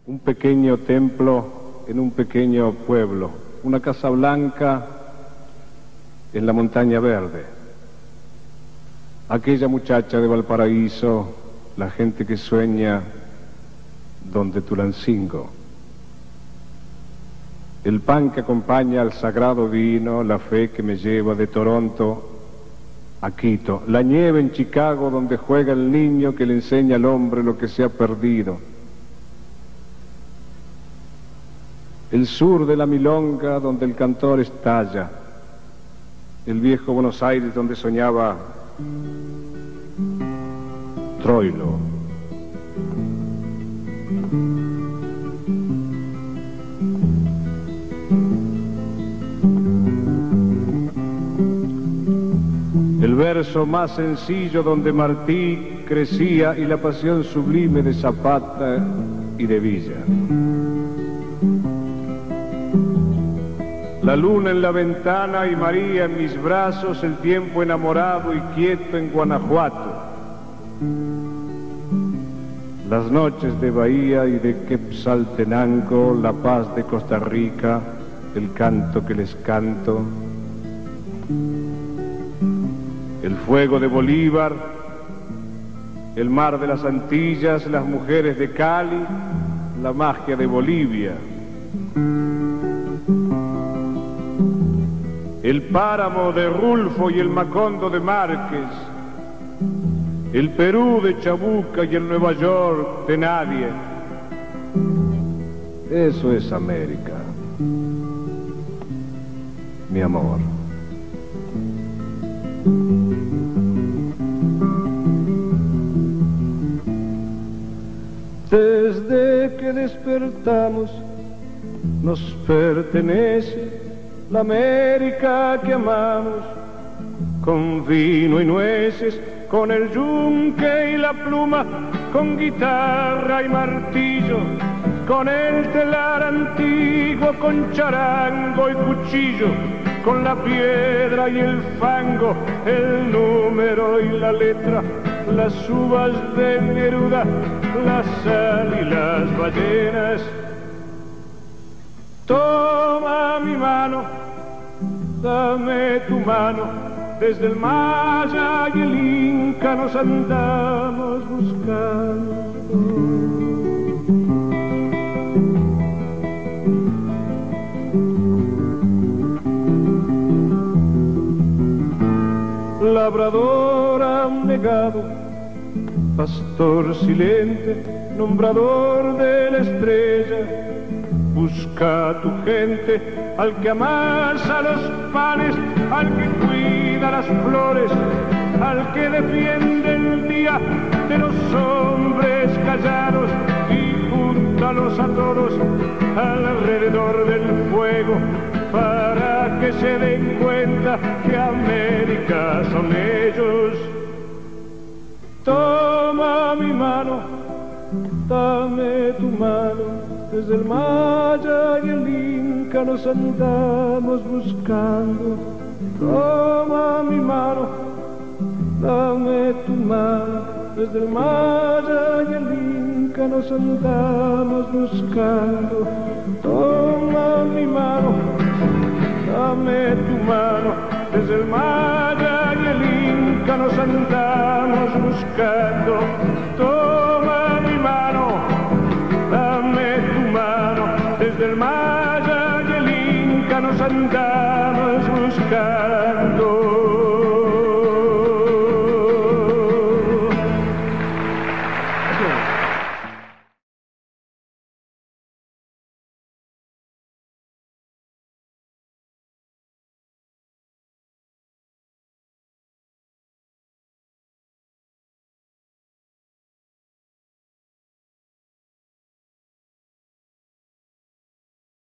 Un pequeño templo en un pequeño pueblo, una casa blanca en la montaña verde. Aquella muchacha de Valparaíso, la gente que sueña donde Tulancingo. El pan que acompaña al sagrado vino, la fe que me lleva de Toronto a Quito, la nieve en Chicago donde juega el niño que le enseña al hombre lo que se ha perdido. El sur de la milonga donde el cantor estalla, el viejo Buenos Aires donde soñaba Troilo. El verso más sencillo donde Martí crecía y la pasión sublime de Zapata y de Villa. La luna en la ventana y María en mis brazos, el tiempo enamorado y quieto en Guanajuato. Las noches de Bahía y de Quetzaltenango, la paz de Costa Rica, el canto que les canto. El fuego de Bolívar, el mar de las Antillas, las mujeres de Cali, la magia de Bolivia. El páramo de Rulfo y el Macondo de Márquez, el Perú de Chabuca y el Nueva York de nadie. Eso es América, mi amor. Desde que despertamos nos pertenece la América que amamos, con vino y nueces, con el yunque y la pluma, con guitarra y martillo, con el telar antiguo, con charango y cuchillo, con la piedra y el fango, el número y la letra, las uvas de Neruda, la sal y las ballenas. Toma mi mano, dame tu mano, desde el Maya y el Inca nos andamos buscando. Labrador abnegado, pastor silente, nombrador de la estrella, busca a tu gente, al que amasa los panes, al que cuida las flores, al que defiende el día de los hombres callados y júntalos a todos alrededor del fuego para que se den cuenta que América son ellos. Toma mi mano, dame tu mano, desde el Maya y el Inca nos andamos buscando. Toma mi mano, dame tu mano, desde el Maya y el Inca nos andamos buscando. Toma mi mano, dame tu mano, desde el Maya y el Inca nos andamos buscando. Toma mi mano, dame tu mano, desde el Maya y el Inca nos andamos buscando.